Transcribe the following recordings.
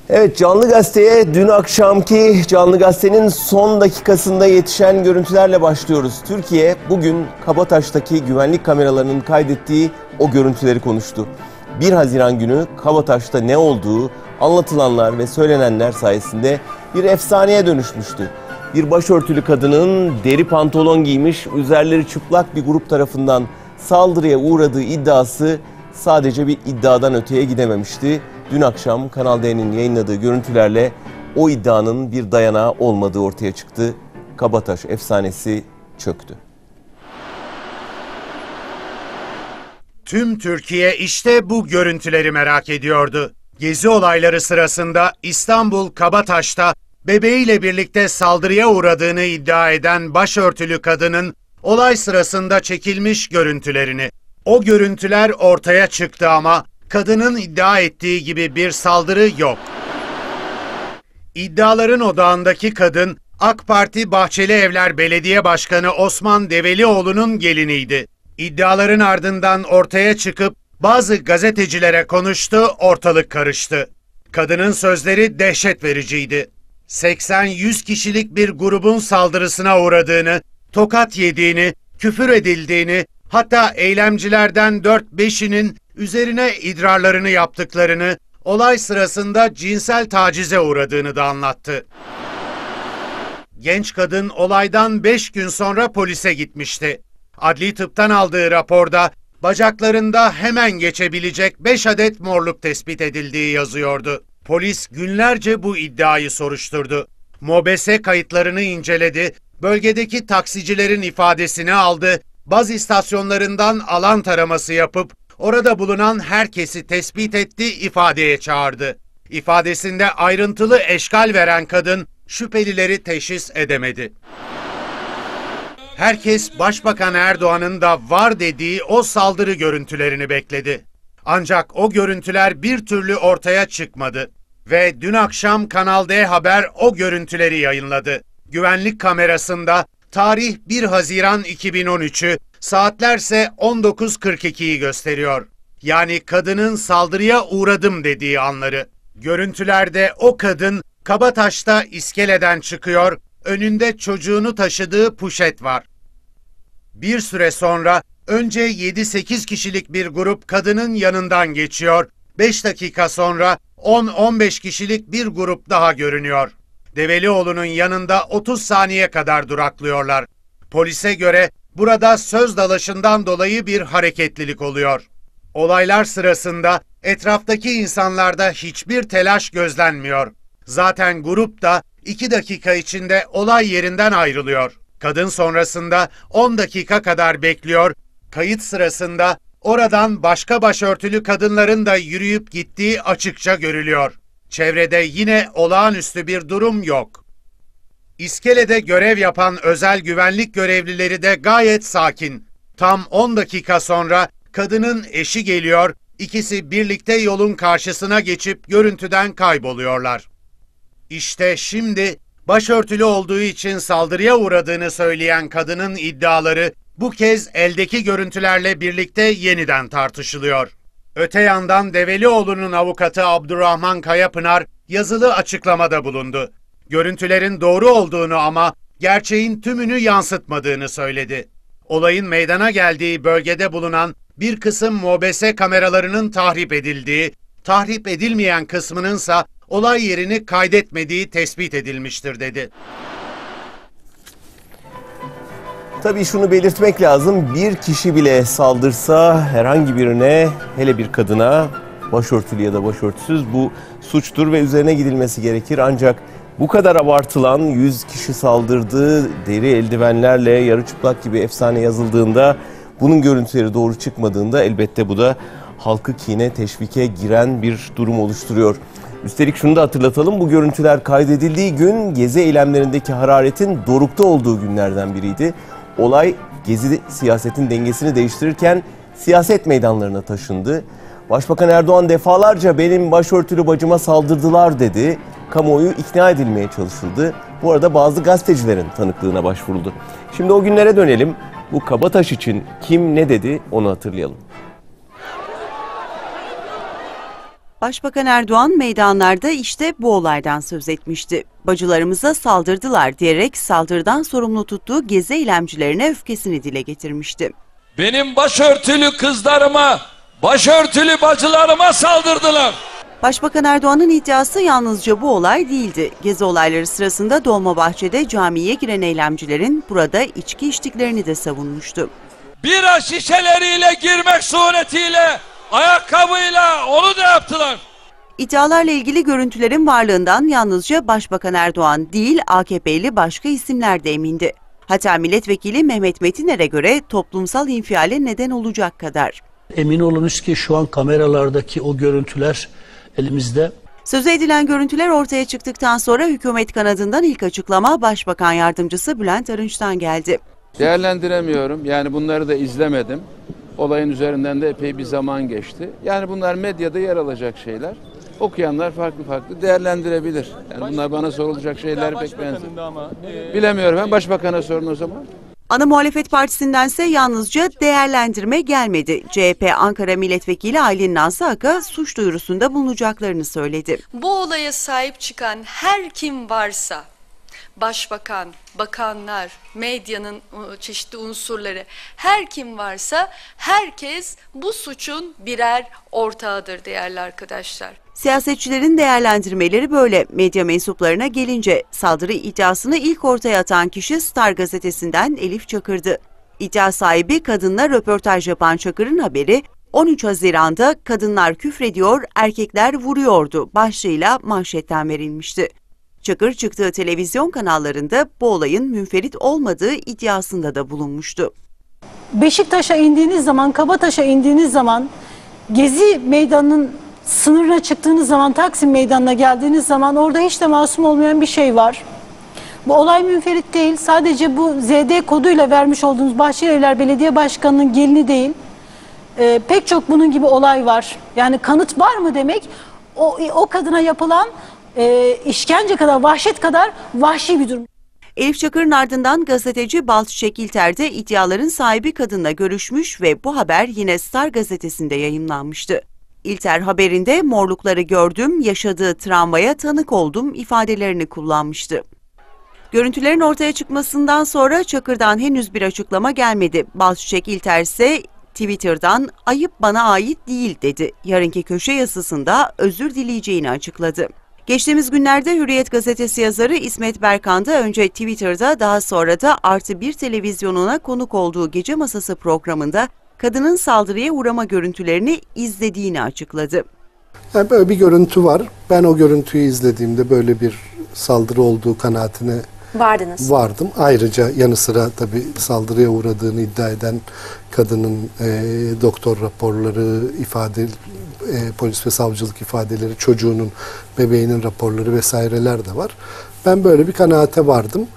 Evet, Canlı Gazete'ye dün akşamki Canlı Gazete'nin son dakikasında yetişen görüntülerle başlıyoruz. Türkiye bugün Kabataş'taki güvenlik kameralarının kaydettiği o görüntüleri konuştu. 1 Haziran günü Kabataş'ta ne olduğu anlatılanlar ve söylenenler sayesinde bir efsaneye dönüşmüştü. Bir başörtülü kadının deri pantolon giymiş, üzerleri çıplak bir grup tarafından saldırıya uğradığı iddiası sadece bir iddiadan öteye gidememişti. Dün akşam Kanal D'nin yayınladığı görüntülerle o iddianın bir dayanağı olmadığı ortaya çıktı. Kabataş efsanesi çöktü. Tüm Türkiye işte bu görüntüleri merak ediyordu. Gezi olayları sırasında İstanbul Kabataş'ta bebeğiyle birlikte saldırıya uğradığını iddia eden başörtülü kadının olay sırasında çekilmiş görüntülerini. O görüntüler ortaya çıktı ama kadının iddia ettiği gibi bir saldırı yok. İddiaların odağındaki kadın AK Parti Bahçelievler Belediye Başkanı Osman Develioğlu'nun geliniydi. İddiaların ardından ortaya çıkıp bazı gazetecilere konuştu, ortalık karıştı. Kadının sözleri dehşet vericiydi. 80-100 kişilik bir grubun saldırısına uğradığını, tokat yediğini, küfür edildiğini, hatta eylemcilerden 4-5'inin üzerine idrarlarını yaptıklarını, olay sırasında cinsel tacize uğradığını da anlattı. Genç kadın olaydan 5 gün sonra polise gitmişti. Adli tıptan aldığı raporda bacaklarında hemen geçebilecek 5 adet morluk tespit edildiği yazıyordu. Polis günlerce bu iddiayı soruşturdu. MOBESE kayıtlarını inceledi, bölgedeki taksicilerin ifadesini aldı, baz istasyonlarından alan taraması yapıp orada bulunan herkesi tespit etti, ifadeye çağırdı. İfadesinde ayrıntılı eşkal veren kadın şüphelileri teşhis edemedi. Herkes Başbakan Erdoğan'ın da var dediği o saldırı görüntülerini bekledi. Ancak o görüntüler bir türlü ortaya çıkmadı. Ve dün akşam Kanal D Haber o görüntüleri yayınladı. Güvenlik kamerasında tarih 1 Haziran 2013'ü, saatlerse 19.42'yi gösteriyor. Yani kadının saldırıya uğradım dediği anları. Görüntülerde o kadın Kabataş'ta iskeleden çıkıyor, önünde çocuğunu taşıdığı puşet var. Bir süre sonra önce 7-8 kişilik bir grup kadının yanından geçiyor, 5 dakika sonra 10-15 kişilik bir grup daha görünüyor. Develioğlu'nun yanında 30 saniye kadar duraklıyorlar. Polise göre burada söz dalaşından dolayı bir hareketlilik oluyor. Olaylar sırasında etraftaki insanlarda hiçbir telaş gözlenmiyor. Zaten grup da 2 dakika içinde olay yerinden ayrılıyor. Kadın sonrasında 10 dakika kadar bekliyor. Kayıt sırasında oradan başka başörtülü kadınların da yürüyüp gittiği açıkça görülüyor. Çevrede yine olağanüstü bir durum yok. İskelede görev yapan özel güvenlik görevlileri de gayet sakin. Tam 10 dakika sonra kadının eşi geliyor, ikisi birlikte yolun karşısına geçip görüntüden kayboluyorlar. İşte şimdi başörtülü olduğu için saldırıya uğradığını söyleyen kadının iddiaları bu kez eldeki görüntülerle birlikte yeniden tartışılıyor. Öte yandan Develioğlu'nun avukatı Abdurrahman Kayapınar yazılı açıklamada bulundu. Görüntülerin doğru olduğunu ama gerçeğin tümünü yansıtmadığını söyledi. Olayın meydana geldiği bölgede bulunan bir kısım MOBESE kameralarının tahrip edildiği, tahrip edilmeyen kısmınınsa olay yerini kaydetmediği tespit edilmiştir dedi. Tabii şunu belirtmek lazım, bir kişi bile saldırsa herhangi birine, hele bir kadına, başörtülü ya da başörtüsüz, bu suçtur ve üzerine gidilmesi gerekir. Ancak bu kadar abartılan 100 kişi saldırdığı, deri eldivenlerle yarı çıplak gibi efsane yazıldığında, bunun görüntüleri doğru çıkmadığında elbette bu da halkı kine, teşvike giren bir durum oluşturuyor. Üstelik şunu da hatırlatalım, bu görüntüler kaydedildiği gün gezi eylemlerindeki hararetin dorukta olduğu günlerden biriydi. Olay gezi siyasetin dengesini değiştirirken siyaset meydanlarına taşındı. Başbakan Erdoğan defalarca benim başörtülü bacıma saldırdılar dedi. Kamuoyu ikna edilmeye çalışıldı. Bu arada bazı gazetecilerin tanıklığına başvuruldu. Şimdi o günlere dönelim. Bu Kabataş için kim ne dedi onu hatırlayalım. Başbakan Erdoğan meydanlarda işte bu olaydan söz etmişti. Bacılarımıza saldırdılar diyerek saldırıdan sorumlu tuttuğu gezi eylemcilerine öfkesini dile getirmişti. Benim başörtülü kızlarıma, başörtülü bacılarıma saldırdılar. Başbakan Erdoğan'ın iddiası yalnızca bu olay değildi. Gezi olayları sırasında Dolmabahçe'de camiye giren eylemcilerin burada içki içtiklerini de savunmuştu. Bira şişeleriyle girmek suretiyle, ayakkabıyla onu da yaptılar. İddialarla ilgili görüntülerin varlığından yalnızca Başbakan Erdoğan değil AKP'li başka isimler de emindi. Hatta milletvekili Mehmet Metiner'e göre toplumsal infiale neden olacak kadar. Emin olunuz ki şu an kameralardaki o görüntüler elimizde. Sözü edilen görüntüler ortaya çıktıktan sonra hükümet kanadından ilk açıklama Başbakan Yardımcısı Bülent Arınç'tan geldi. Değerlendiremiyorum. Yani bunları da izlemedim. Olayın üzerinden de epey bir zaman geçti. Yani bunlar medyada yer alacak şeyler. Okuyanlar farklı değerlendirebilir. Yani bunlar bana sorulacak şeyler pek benzemiyor. Bilemiyorum. Ben Başbakan'a sorun o zaman. Ana Muhalefet Partisi'ndense yalnızca değerlendirme gelmedi. CHP Ankara Milletvekili Aylin Nazlı Aka suç duyurusunda bulunacaklarını söyledi. Bu olaya sahip çıkan her kim varsa, başbakan, bakanlar, medyanın çeşitli unsurları, her kim varsa herkes bu suçun birer ortağıdır değerli arkadaşlar. Siyasetçilerin değerlendirmeleri böyle. Medya mensuplarına gelince saldırı iddiasını ilk ortaya atan kişi Star gazetesinden Elif Çakır'dı. İddia sahibi kadınla röportaj yapan Çakır'ın haberi 13 Haziran'da kadınlar küfrediyor, erkekler vuruyordu başlığıyla manşetten verilmişti. Çakır çıktığı televizyon kanallarında bu olayın münferit olmadığı iddiasında da bulunmuştu. Beşiktaş'a indiğiniz zaman, Kabataş'a indiğiniz zaman, Gezi Meydanı'nın sınırına çıktığınız zaman, Taksim Meydanı'na geldiğiniz zaman orada hiç de masum olmayan bir şey var. Bu olay münferit değil. Sadece bu ZD koduyla vermiş olduğunuz Bahçelievler Belediye Başkanı'nın gelini değil. Pek çok bunun gibi olay var. Yani kanıt var mı demek o kadına yapılan işkence kadar, vahşet kadar vahşi bir durum. Elif Çakır'ın ardından gazeteci Balçiçek İlter de iddiaların sahibi kadınla görüşmüş ve bu haber yine Star gazetesinde yayımlanmıştı. İlter haberinde morlukları gördüm, yaşadığı travmaya tanık oldum ifadelerini kullanmıştı. Görüntülerin ortaya çıkmasından sonra Çakır'dan henüz bir açıklama gelmedi. Balçiçek İlter ise Twitter'dan ayıp bana ait değil dedi. Yarınki köşe yazısında özür dileyeceğini açıkladı. Geçtiğimiz günlerde Hürriyet gazetesi yazarı İsmet Berkan da önce Twitter'da daha sonra da Artı Bir televizyonuna konuk olduğu Gece Masası programında kadının saldırıya uğrama görüntülerini izlediğini açıkladı. Yani böyle bir görüntü var. Ben o görüntüyü izlediğimde böyle bir saldırı olduğu kanaatine vardım. Ayrıca yanı sıra tabii saldırıya uğradığını iddia eden kadının doktor raporları, polis ve savcılık ifadeleri, çocuğunun, bebeğinin raporları vesaireler de var. Ben böyle bir kanaate vardım.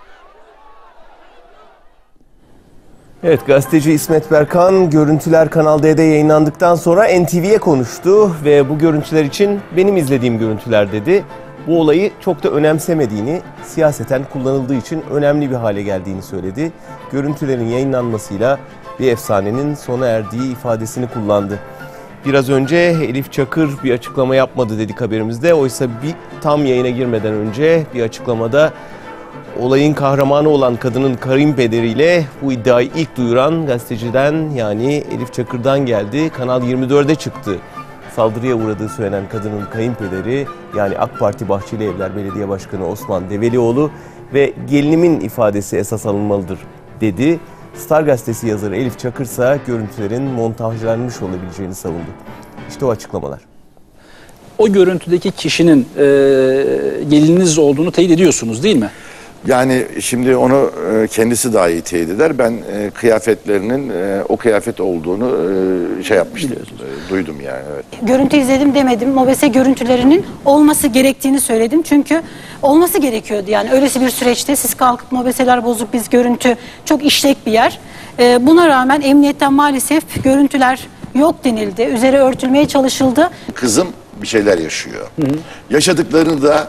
Evet, gazeteci İsmet Berkan görüntüler Kanal D'de yayınlandıktan sonra NTV'ye konuştu ve bu görüntüler için benim izlediğim görüntüler dedi. Bu olayı çok da önemsemediğini, siyaseten kullanıldığı için önemli bir hale geldiğini söyledi. Görüntülerin yayınlanmasıyla bir efsanenin sona erdiği ifadesini kullandı. Biraz önce Elif Çakır bir açıklama yapmadı dedik haberimizde. Oysa tam yayına girmeden önce bir açıklamada olayın kahramanı olan kadının kayınpederiyle bu iddiayı ilk duyuran gazeteciden yani Elif Çakır'dan geldi. Kanal 24'e çıktı. Saldırıya uğradığı söylenen kadının kayınpederi yani AK Parti Bahçelievler Belediye Başkanı Osman Develioğlu ve gelinimin ifadesi esas alınmalıdır dedi. Star gazetesi yazarı Elif Çakır ise görüntülerin montajlanmış olabileceğini savundu. İşte o açıklamalar. O görüntüdeki kişinin gelininiz olduğunu teyit ediyorsunuz değil mi? Yani şimdi onu kendisi daha iyi teyit eder. Ben kıyafetlerinin o kıyafet olduğunu şey yapmıştım, duydum yani. Evet. Görüntü izledim demedim. MOBESE görüntülerinin olması gerektiğini söyledim. Çünkü olması gerekiyordu yani. Öylesi bir süreçte siz kalkıp MOBESE'ler bozuk biz görüntü çok işlek bir yer. Buna rağmen emniyetten maalesef görüntüler yok denildi. Üzeri örtülmeye çalışıldı. Kızım bir şeyler yaşıyor. Yaşadıklarını da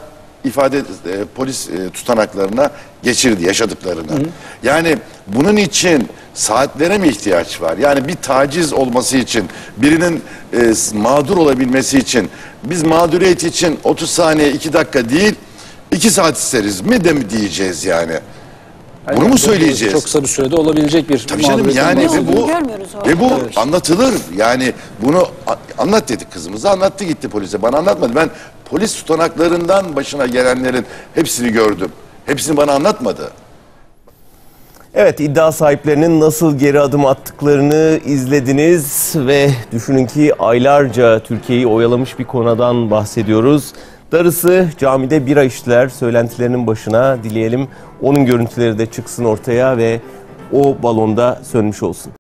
polis tutanaklarına geçirdi yaşadıklarını. Yani bunun için saatlere mi ihtiyaç var? Yani bir taciz olması için, birinin mağdur olabilmesi için, biz mağduriyet için 30 saniye 2 dakika değil 2 saat isteriz mi de mi diyeceğiz yani? Bunu mu söyleyeceğiz? Çok kısa bir sürede olabilecek bir Tabii canım, yani ve bu Evet. anlatılır. Yani bunu anlat dedik kızımıza, anlattı gitti polise. Bana anlatmadı. Ben polis tutanaklarından başına gelenlerin hepsini gördüm. Hepsini bana anlatmadı. Evet, iddia sahiplerinin nasıl geri adım attıklarını izlediniz ve düşünün ki aylarca Türkiye'yi oyalamış bir konudan bahsediyoruz. Darısı camide bira içtiler söylentilerinin başına, dileyelim onun görüntüleri de çıksın ortaya ve o balonda sönmüş olsun.